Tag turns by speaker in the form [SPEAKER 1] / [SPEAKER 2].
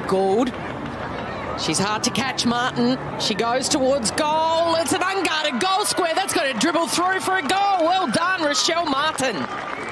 [SPEAKER 1] Gould. She's hard to catch, Martin. She goes towards goal. It's an unguarded goal square. That's got to dribble through for a goal. Well done, Rachelle Martin.